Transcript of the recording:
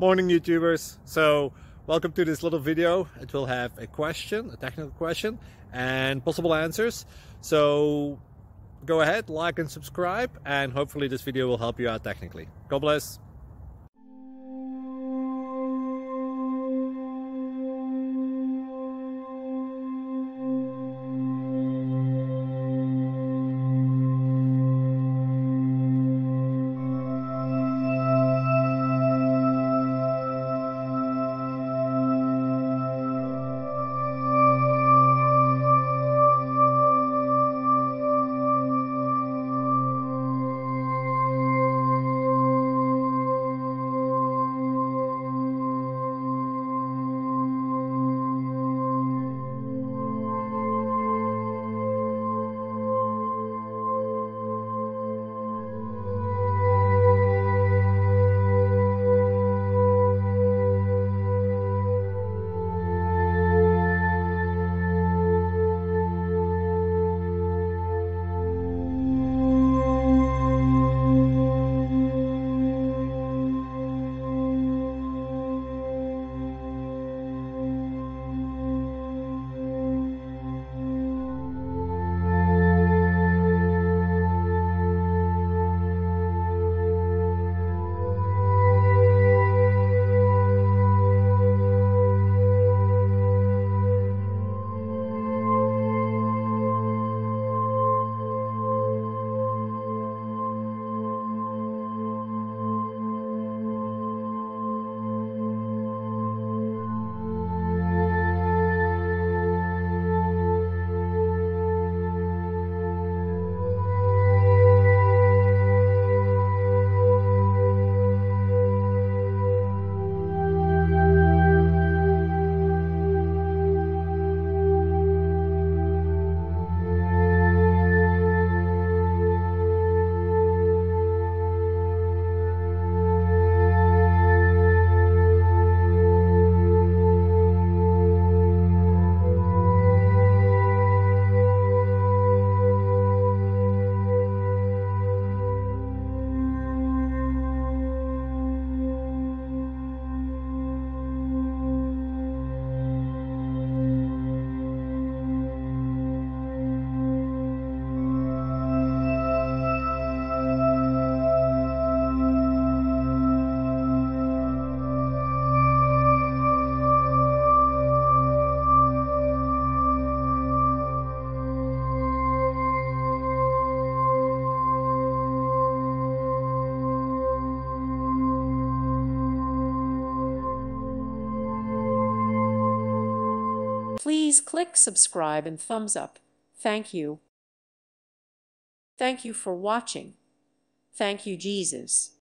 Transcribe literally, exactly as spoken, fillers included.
Morning YouTubers. So welcome to this little video. It will have a question, a technical question, and possible answers. So go ahead, like and subscribe, and hopefully this video will help you out technically. God bless. Please click subscribe and thumbs up. Thank you. Thank you for watching. Thank you, Jesus.